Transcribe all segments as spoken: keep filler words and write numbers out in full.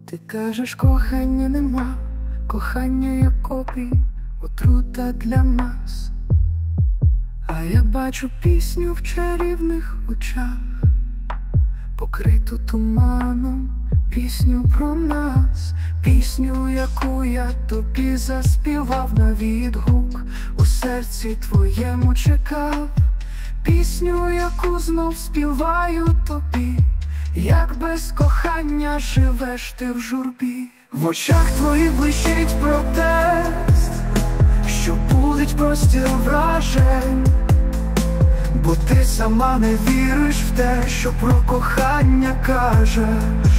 Ти кажеш, кохання нема, кохання як опій, отрута для нас. А я бачу пісню в чарівних очах, покриту туманом, пісню про нас, пісню, яку я тобі заспівав на відгук, у серці твоєму чекав, пісню, яку знов співаю тобі. Як без кохання живеш ти в журбі? В очах твоїх блищить протест, що будить простір вражень, бо ти сама не віриш в те, що про кохання кажеш.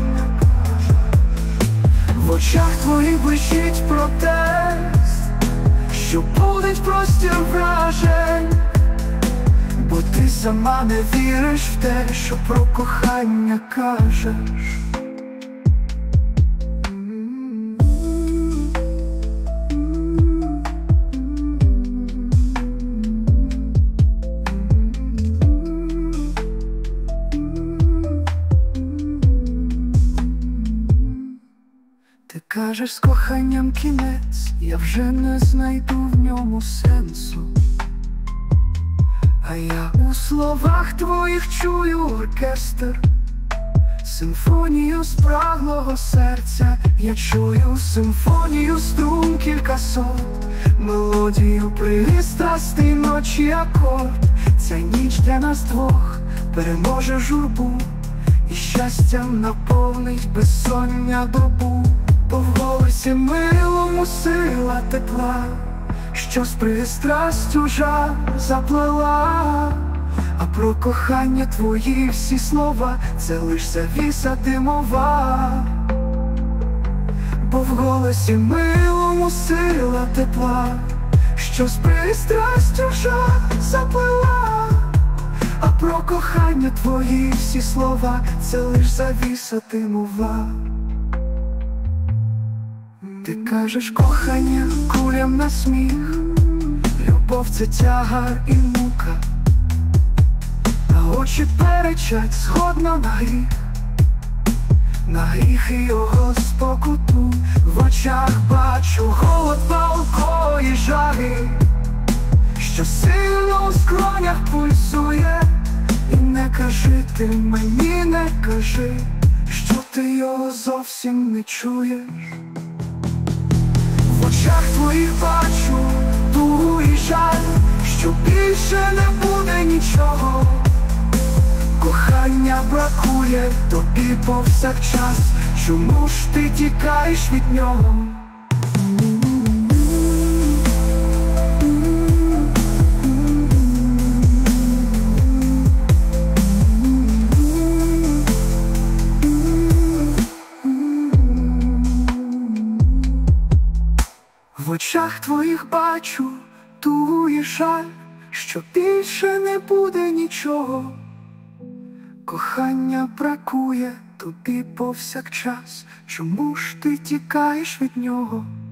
В очах твоїх блищить протест, що будить простір вражень, бо ти сама не віриш в те, що про кохання кажеш. Ти кажеш, з коханням кінець, я вже не знайду в ньому сенсу. А я у словах твоїх чую оркестр, симфонію спраглого серця. Я чую симфонію струн кількасот, мелодію пристрастий ночі акорд. Ця ніч для нас двох переможе журбу, і щастям наповнить безсоння добу. Бо в голосі милому сила тепла, що з пристрастю жар заплела. А про кохання твої всі слова — це лиш завіса димова. Бо в голосі милому сила тепла, що з пристрастю жар заплела. А про кохання твої всі слова — це лиш завіса димова. Ти кажеш, кохання кулям на сміх, любов це тягар і мука, а очі перечать згодно на гріх, на гріх і його спокуту. В очах бачу голод палкої жари, що сильно у скронях пульсує. І не кажи ти мені, не кажи, що ти його зовсім не чуєш. В очах твоїх бачу тугу і жаль, що більше не буде нічого. Кохання бракує тобі повсякчас, чому ж ти тікаєш від нього? В очах твоїх бачу тугу і жаль, що більше не буде нічого. Кохання бракує тобі повсякчас, чому ж ти тікаєш від нього?